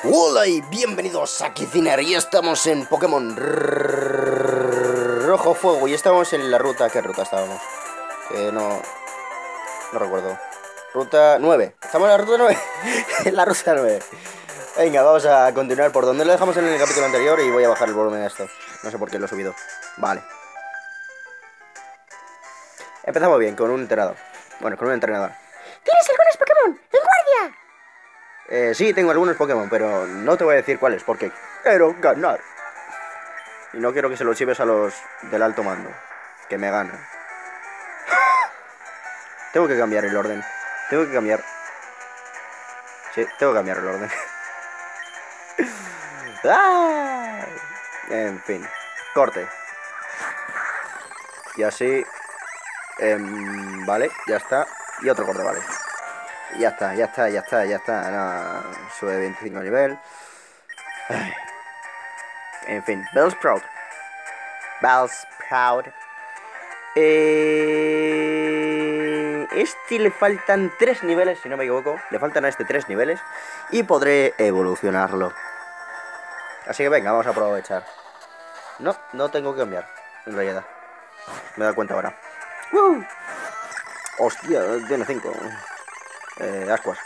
Hola y bienvenidos a Kiziner y estamos en Pokémon Rojo Fuego y estamos en la ruta... ¿Qué ruta estábamos? No recuerdo. Ruta 9. Estamos en la ruta 9. En la ruta 9. Venga, vamos a continuar por donde lo dejamos en el capítulo anterior y voy a bajar el volumen a esto. No sé por qué lo he subido. Vale. Empezamos bien, con un entrenador. Bueno, con un entrenador. ¿Tienes algunos Pokémon en guardia? Sí, tengo algunos Pokémon, pero no te voy a decir cuáles, porque quiero ganar. Y no quiero que se los lleves a los del alto mando, que me ganan. Tengo que cambiar el orden. Tengo que cambiar. Sí, tengo que cambiar el orden. ¡Ah! En fin, corte. Y así. Vale, ya está. Y otro corte, vale. Ya está. No, sube 25 nivel. Ay. En fin, Bellsprout. Este le faltan 3 niveles, si no me equivoco. Le faltan a este 3 niveles. Y podré evolucionarlo. Así que venga, vamos a aprovechar. No tengo que cambiar, en realidad. Me he dado cuenta ahora. Hostia, tiene 5. Ascuas.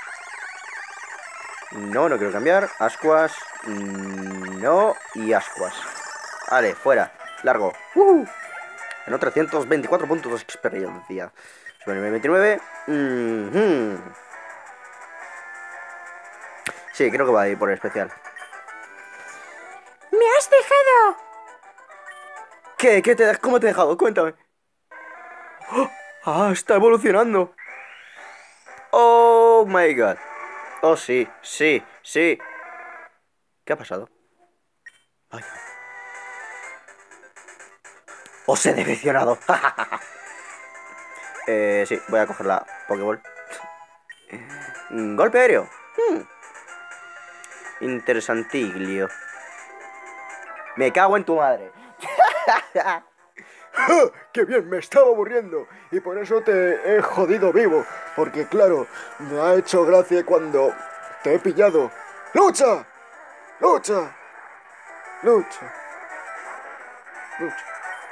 No quiero cambiar. Ascuas. No. Y Ascuas. Vale, fuera. Largo. En 324 puntos de experiencia. Sube nivel 29. Sí, creo que va a ir por el especial. ¡Me has dejado! ¿Cómo te he dejado? Cuéntame. ¡Oh! ¡Ah! Está evolucionando. Oh my god. Oh, sí. ¿Qué ha pasado? Ay. Os he decepcionado. Sí, voy a coger la Pokéball. Golpe aéreo. Interesantiglio. Me cago en tu madre. ¡Qué bien! Me estaba aburriendo y por eso te he jodido vivo. Porque claro, me ha hecho gracia cuando te he pillado. ¡Lucha! ¡Lucha! ¡Lucha! ¡Lucha!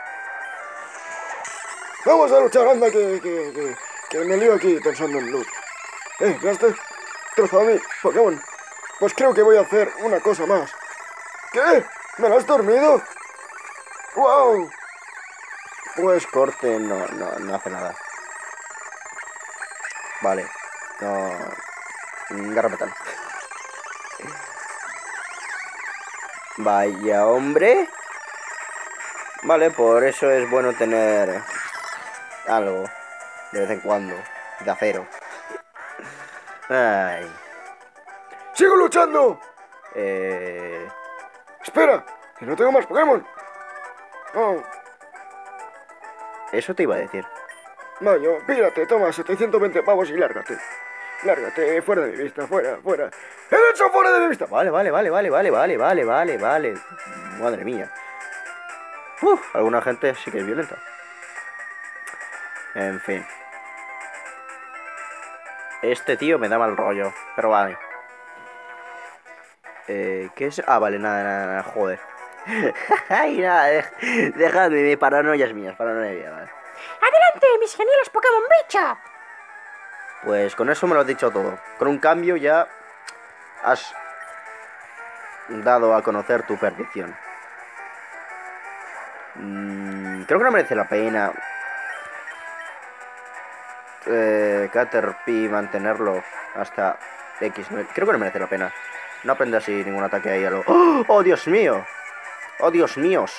Vamos a luchar, anda, que me lío aquí pensando en lucha. ¿Me has destrozado mi Pokémon? Pues creo que voy a hacer una cosa más. ¿Qué? ¿Me lo has dormido? ¡Wow! Pues corte, no hace nada. Vale. No. Garrapatal. Vaya hombre. Vale, por eso es bueno tener algo de vez en cuando de acero. Ay. ¡Sigo luchando! ¡Espera! ¡Que no tengo más Pokémon! Oh. Eso te iba a decir. Vaya, pírate, toma 720 pavos y lárgate. Lárgate, fuera de mi vista, fuera. ¡He hecho fuera de mi vista! Vale. Madre mía. Alguna gente sí que es violenta. En fin. Este tío me da mal rollo, pero vale. ¿Qué es? Ah, vale, nada, joder. Ay, nada, dejadme, paranoias mías, paranoia mía, vale. ¡Adelante, mis geniales Pokémon bicho! Pues con eso me lo has dicho todo. Con un cambio ya has dado a conocer tu perdición. Creo que no merece la pena Caterpie mantenerlo hasta X. Creo que no merece la pena. No aprende así ningún ataque ahí a lo... ¡Oh! ¡Oh, Dios mío! ¡Oh, Dios míos!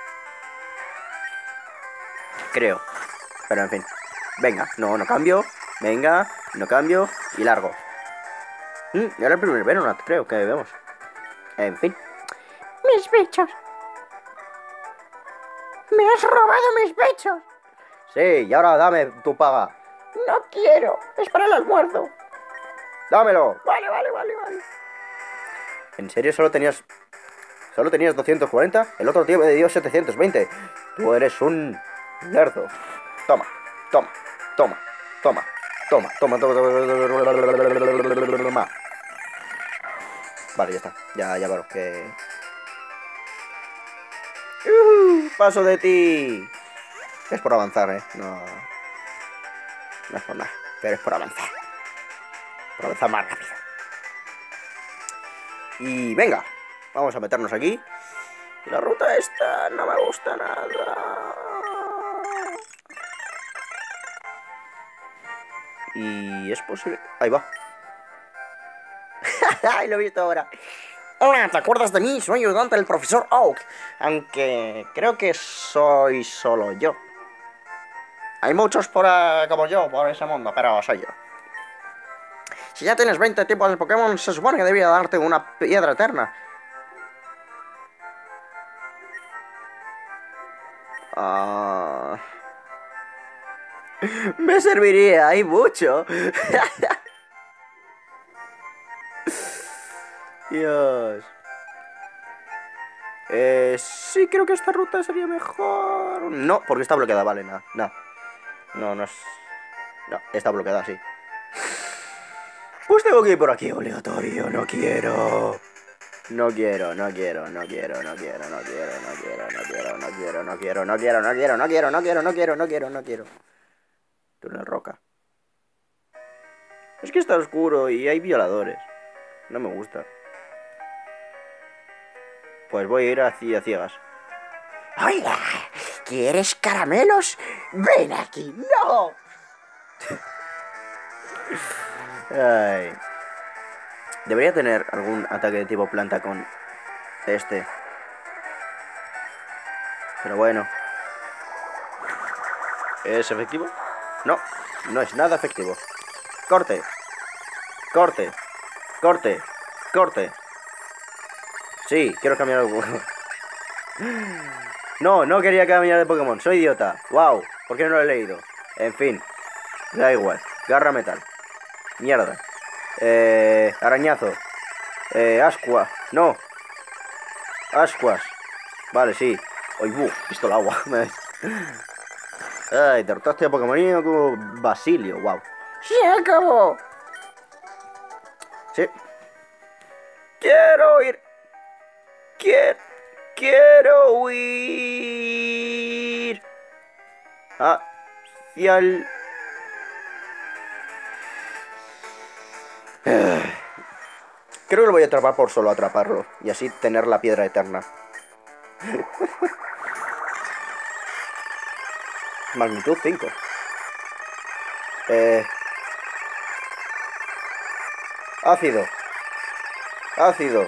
Creo. Pero en fin. Venga, no cambio. Venga, no cambio. Y largo. Y ahora el primer Venonat, creo que vemos. En fin. ¡Mis bichos! ¡Me has robado mis bichos! Sí, y ahora dame tu paga. ¡No quiero! ¡Es para el almuerzo! ¡Dámelo! Vale. ¿En serio solo tenías 240? El otro tío me dio 720. Tú eres un lerdo. Toma. Vale, ya está. Ya paro, que... Paso de ti. Es por avanzar, No, no es por nada. Pero es por avanzar. Por avanzar más rápido. Y venga. Vamos a meternos aquí. Y la ruta esta no me gusta nada. Y es posible... Ahí va. ¡Ay, lo he visto ahora! Hola, ¿te acuerdas de mí? Soy ayudante del profesor Oak. Aunque creo que soy solo yo. Hay muchos como yo por ese mundo, pero soy yo. Si ya tienes 20 tipos de Pokémon, se supone que debería darte una piedra eterna. Ah... Me serviría, hay mucho. Dios. Sí, creo que esta ruta sería mejor. No, porque está bloqueada, vale, nada. No, no es... No, está bloqueada, sí. Pues tengo que ir por aquí, obligatorio. No quiero. No quiero, no quiero, no quiero, no quiero, no quiero, no quiero, no quiero, no quiero, no quiero, no quiero, no quiero, no quiero, no quiero, no quiero, no quiero, no quiero. Túnel roca. Es que está oscuro y hay violadores. No me gusta. Pues voy a ir así a ciegas. Oiga, ¿quieres caramelos? Ven aquí. ¡No! Ay. Debería tener algún ataque de tipo planta con este. Pero bueno. ¿Es efectivo? No, no es nada efectivo. Corte. Corte. Corte. Corte. Sí, quiero cambiar algo. No, no quería cambiar de Pokémon. Soy idiota. Wow, ¿por qué no lo he leído? En fin. Da igual. Garra metal. Mierda. Arañazo. Ascua. No. Ascuas. Vale, sí. Uy, visto el agua. Ay, derrotaste a Pokémon como Basilio. Wow. ¡Se acabó! Sí. Quiero ir. Quiero huir hacia el... Creo que lo voy a atrapar por solo atraparlo. Y así tener la piedra eterna. Magnitud 5. Ácido. Ácido.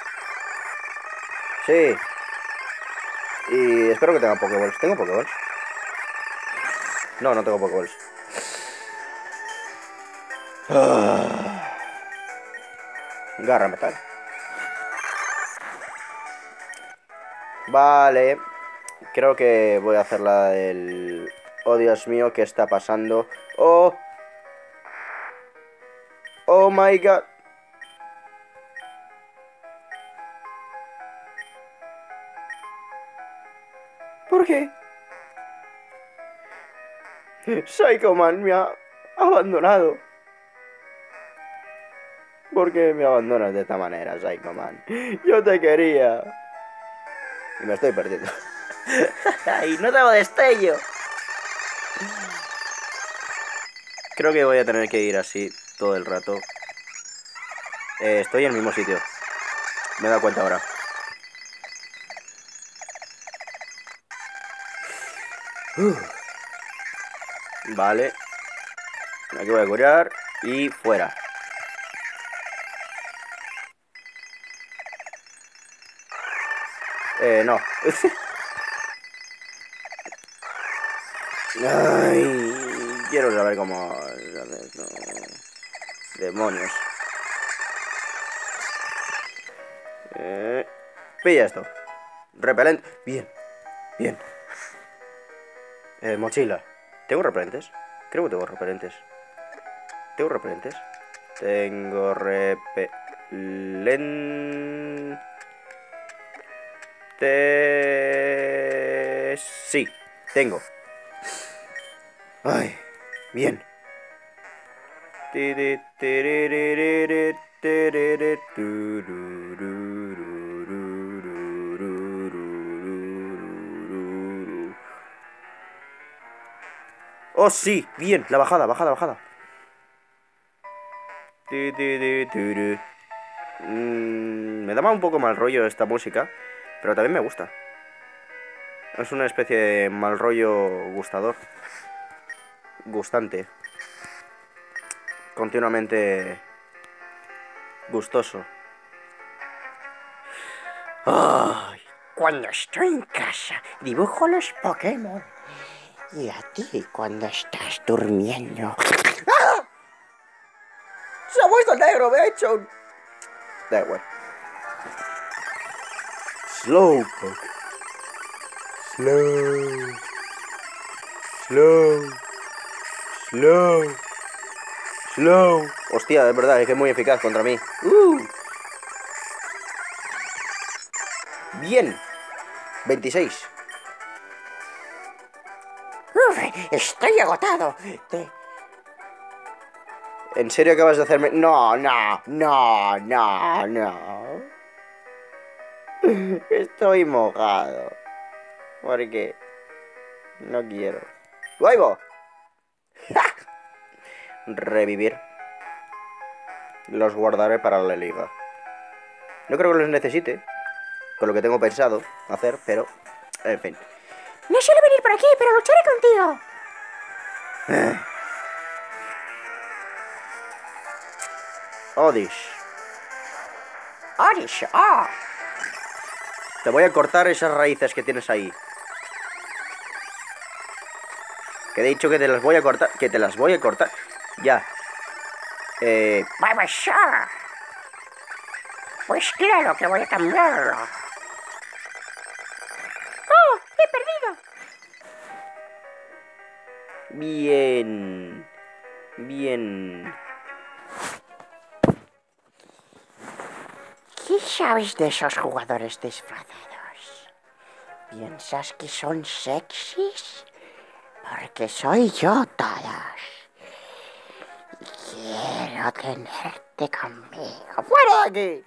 Sí. Y espero que tenga Pokéballs. ¿Tengo Pokéballs? No, no tengo Pokéballs. Garra metal. Vale. Creo que voy a hacer la del... Oh, Dios mío, ¿qué está pasando? Oh. Oh my god. ¿Por qué? Psycho Man me ha abandonado. ¿Por qué me abandonas de esta manera, Psycho Man? Yo te quería. Y me estoy perdiendo. ¡Ay, no tengo destello! Creo que voy a tener que ir así todo el rato. Estoy en el mismo sitio. Me he dado cuenta ahora. Vale. Aquí voy a curar. Y fuera. No. Ay, quiero saber cómo... No. Demonios. Pilla esto. Repelente. Bien. Bien. Mochila. ¿Tengo repelentes? Creo que tengo repelentes. ¿Tengo repelentes? Tengo Sí, tengo. Ay, bien. Terere, oh, sí, bien, la bajada, bajada, bajada. Me daba un poco mal rollo esta música, pero también me gusta. Es una especie de mal rollo gustador. Gustante. Continuamente gustoso. ¡Ay! Cuando estoy en casa, dibujo los Pokémon. Y a ti, cuando estás durmiendo. ¡Ah! ¡Se ha puesto negro! Me ha hecho un... Da igual. Slowpoke. Slow. Slow. Slow. Slow. Hostia, es verdad, es que es muy eficaz contra mí. Bien. 26. Uf, estoy agotado. ¿En serio acabas de hacerme...? No, no, no, no, no. Estoy mojado. Porque no quiero. ¡Luego! Revivir. Los guardaré para la liga. No creo que los necesite. Con lo que tengo pensado hacer, pero... En fin. No suelo venir por aquí, pero lucharé contigo. Odish. Odish, oh. Te voy a cortar esas raíces que tienes ahí. Que he dicho que te las voy a cortar. Que te las voy a cortar. Ya. Vamos a. Pues claro que voy a cambiarlo. ¡Oh! ¡He perdido! Bien. Bien. ¿Qué sabes de esos jugadores disfrazados? ¿Piensas que son sexys? Porque soy yo todos. Quiero tenerte conmigo. ¡Fuera de aquí!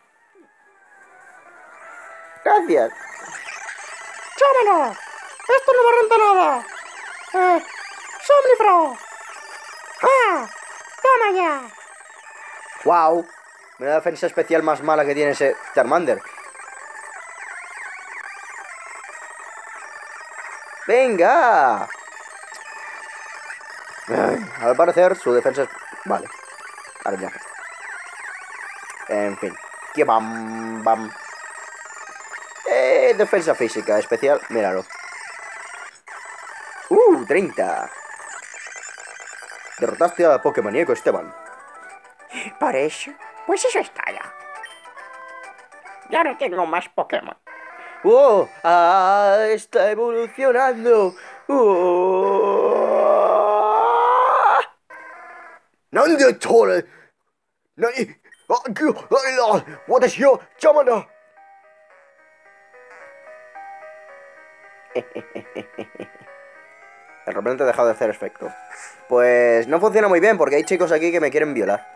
Gracias. ¡Llámalo! ¡Esto no me renta nada! ¡Somnifro! ¡Ah! ¡Toma ya! ¡Wow! Una defensa especial más mala que tiene ese Charmander. ¡Venga! Ay, al parecer su defensa es... Vale. Ahora ya. En fin. ¡Qué bam! Bam. Defensa física especial. Míralo. 30. Derrotaste a Pokémoníaco Esteban. Por eso, pues eso está ya. Ya no tengo más Pokémon. ¡Oh! ¡Ah! ¡Está evolucionando! ¡Oh! ¡Nande Tore! ¡Nani! ¡What is your Chamana! El repelente ha dejado de hacer efecto. Pues no funciona muy bien porque hay chicos aquí que me quieren violar.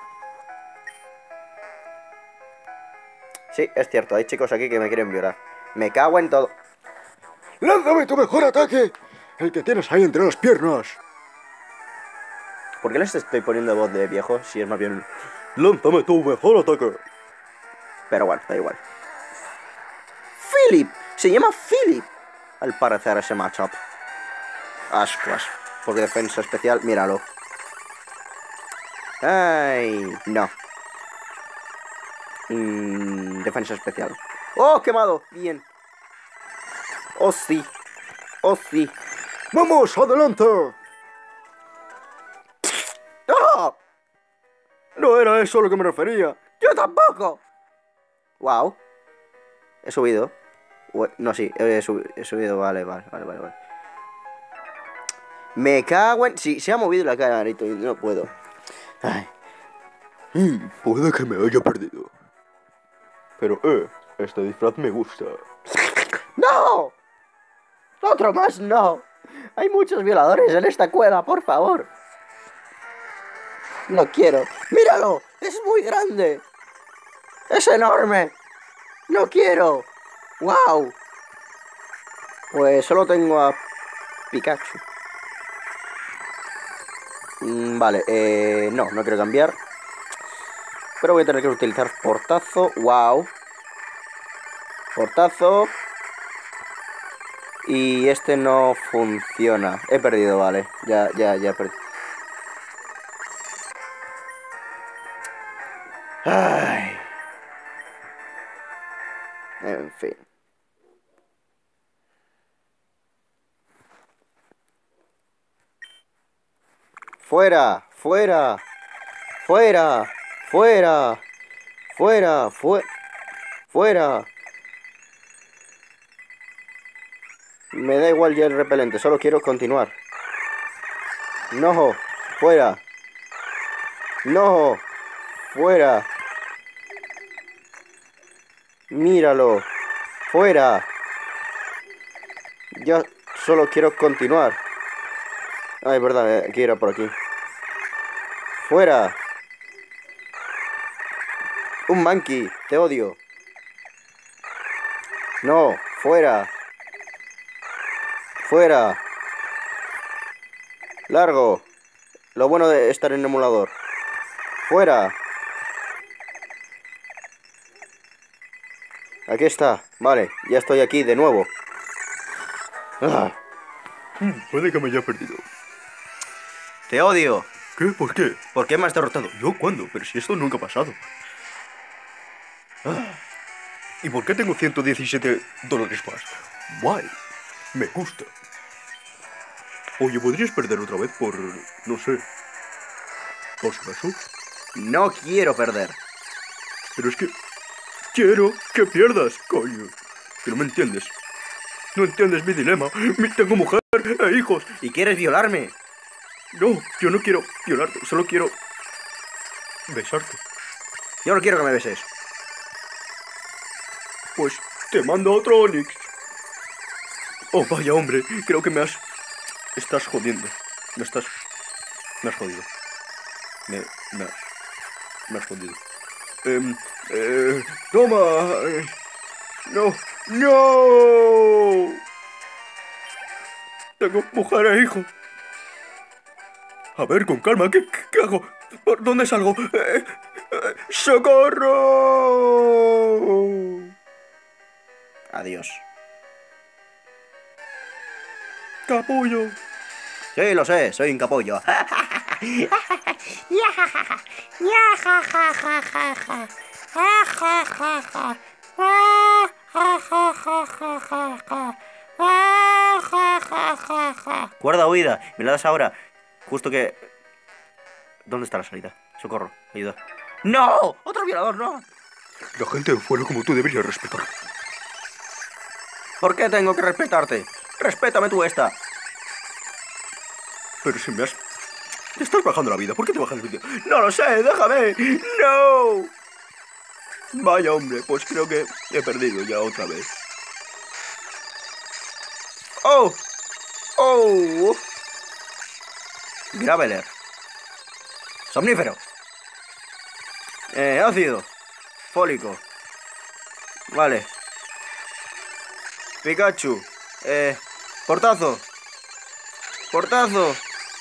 Sí, es cierto, hay chicos aquí que me quieren violar. Me cago en todo. ¡Lánzame tu mejor ataque! El que tienes ahí entre las piernas. ¿Por qué les estoy poniendo voz de viejo si es más bien... ¡Lánzame tu mejor ataque! Pero bueno, da igual. ¡Philip! Se llama Philip. Al parecer ese matchup. Ascuas. Porque defensa especial, míralo. ¡Ay! No. Defensa especial. ¡Oh, quemado! Bien. ¡Oh, sí! ¡Oh, sí! ¡Vamos, adelante! ¡Oh! No era eso a lo que me refería. ¡Yo tampoco! ¡Wow! He subido. No, sí, he subido. Vale. Me cago en... Sí, se ha movido la cara, Narito, y no puedo. Ay. Puede que me haya perdido. Pero, este disfraz me gusta. ¡No! ¡Otro más no! Hay muchos violadores en esta cueva, por favor. No quiero. ¡Míralo! ¡Es muy grande! ¡Es enorme! ¡No quiero! ¡Wow! Pues solo tengo a Pikachu. Vale, no quiero cambiar. Pero voy a tener que utilizar portazo. ¡Wow! Portazo. Y este no funciona. He perdido, vale. Ya he perdido. Ay. En fin. Fuera, fuera, fuera, fuera, fuera, fuera. Me da igual ya el repelente, solo quiero continuar. No, fuera. No, fuera. Míralo, fuera. Yo solo quiero continuar. Ah, es verdad, quiero ir por aquí. Fuera. Un monkey, te odio. No, fuera. Fuera. Largo. Lo bueno de estar en emulador. Fuera. Aquí está. Vale, ya estoy aquí de nuevo. Ah, Puede que me haya perdido. te odio. ¿Qué? ¿Por qué? ¿Por qué me has derrotado? ¿Yo cuándo? Pero si esto nunca ha pasado. ¿Y por qué tengo $117 más? Guay. Me gusta. Oye, ¿podrías perder otra vez por... no sé... por si acaso? No quiero perder. Pero es que... quiero que pierdas, coño. Que no me entiendes. No entiendes mi dilema. Tengo mujer e hijos. ¿Y quieres violarme? No, yo no quiero violarte. Solo quiero... besarte. Yo no quiero que me beses. Pues te mando otro Onix. Oh, vaya hombre. Creo que me has... estás jodiendo. Me has jodido. Me has jodido. Toma. No. ¡No! Tengo mujer e hijo. A ver, con calma. ¿Qué hago? ¿Por dónde salgo? ¡Socorro! Adiós. ¡Capullo! Sí, lo sé, soy un capullo. Guarda huida, me la das ahora. Justo que... ¿Dónde está la salida? Socorro, ayuda. ¡No! ¡Otro violador, no! La gente de fuera como tú debería respetar. ¿Por qué tengo que respetarte? Respétame tú esta. Pero si me has... te estás bajando la vida. ¿Por qué te bajas el vídeo? ¡No lo sé! ¡Déjame! ¡No! Vaya hombre, pues creo que he perdido ya otra vez. ¡Oh! ¡Oh! Graveler. Somnífero. Ácido. Fólico. Vale. Pikachu. Portazo. Portazo.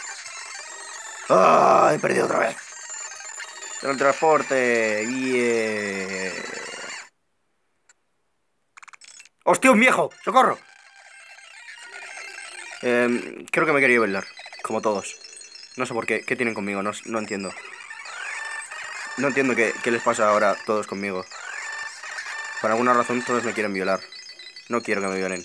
¡Ah! He perdido otra vez. Teletransporte. Bien. ¡Hostia, un viejo! ¡Socorro! Creo que me quería bailar. Como todos. No sé por qué. ¿Qué tienen conmigo? No entiendo. No entiendo qué les pasa ahora a todos conmigo. Por alguna razón todos me quieren violar. No quiero que me violen.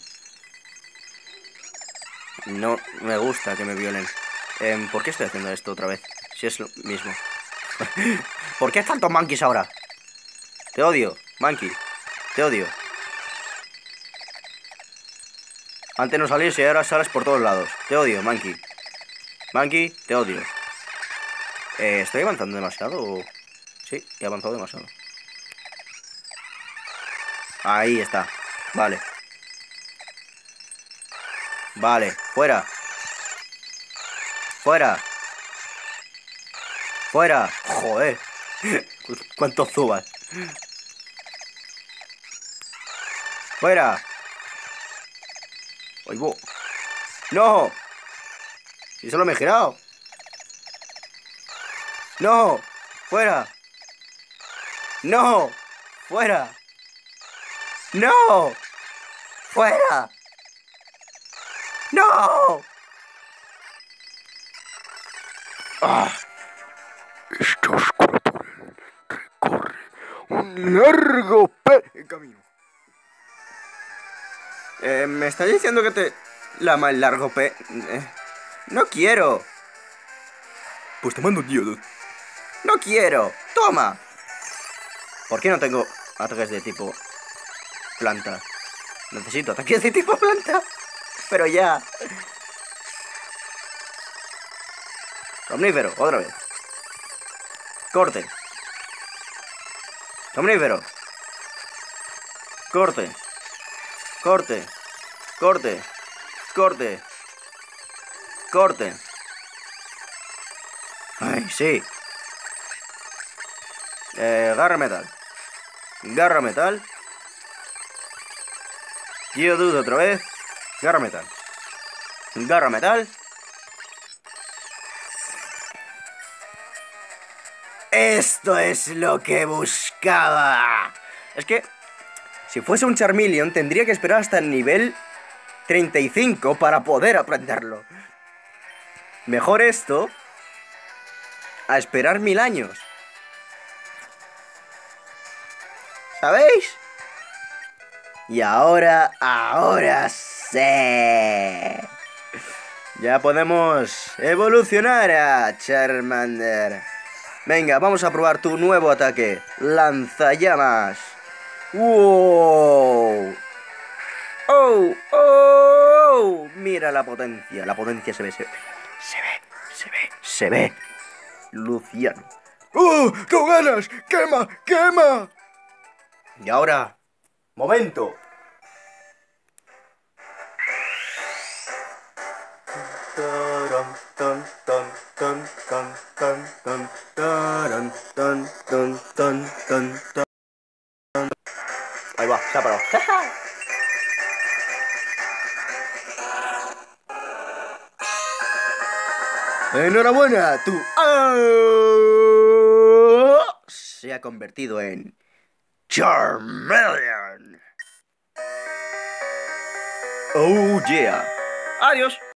No me gusta que me violen. ¿Por qué estoy haciendo esto otra vez? Si es lo mismo. ¿Por qué tantos monkeys ahora? Te odio, monkey. Te odio. Antes no salías y ahora sales por todos lados. Te odio, monkey. Monkey, te odio. ¿Estoy avanzando demasiado o...? Sí, he avanzado demasiado. Ahí está. Vale. Vale, fuera. Fuera. Fuera. Joder. ¿Cuántos zubas? ¡Fuera! ¡Oigo! ¡No! Si solo me he girado. ¡No! ¡Fuera! ¡No! ¡Fuera! ¡No! ¡Fuera! ¡No! ¡Ah! Estos criaturas recorren un largo camino. ¿Me estás diciendo que te lama el largo no quiero. Pues te mando un Geodude. No quiero. Toma. ¿Por qué no tengo ataques de tipo planta? Necesito ataques de tipo planta. Pero ya. Somnífero, otra vez. Corte. Somnífero. Corte. Corte. Corte. Corte. Corte. Ay, sí. Garra metal. Garra metal. Geodude otra vez. Garra metal. Garra metal. Esto es lo que buscaba. Es que si fuese un Charmeleon tendría que esperar hasta el nivel 35 para poder aprenderlo. Mejor esto a esperar 1000 años. ¿Sabéis? Y ahora sé. Ya podemos evolucionar a Charmander. Venga, vamos a probar tu nuevo ataque. Lanzallamas. ¡Wow! ¡Oh! ¡Oh! Mira la potencia. La potencia se ve. Se ve. Luciano. ¡Oh! ¡Con ganas! ¡Quema! ¡Quema! Y ahora, momento. Ahí va, se ha parado. Enhorabuena, tú se ha convertido en Charmeleon. Oh yeah. Adiós.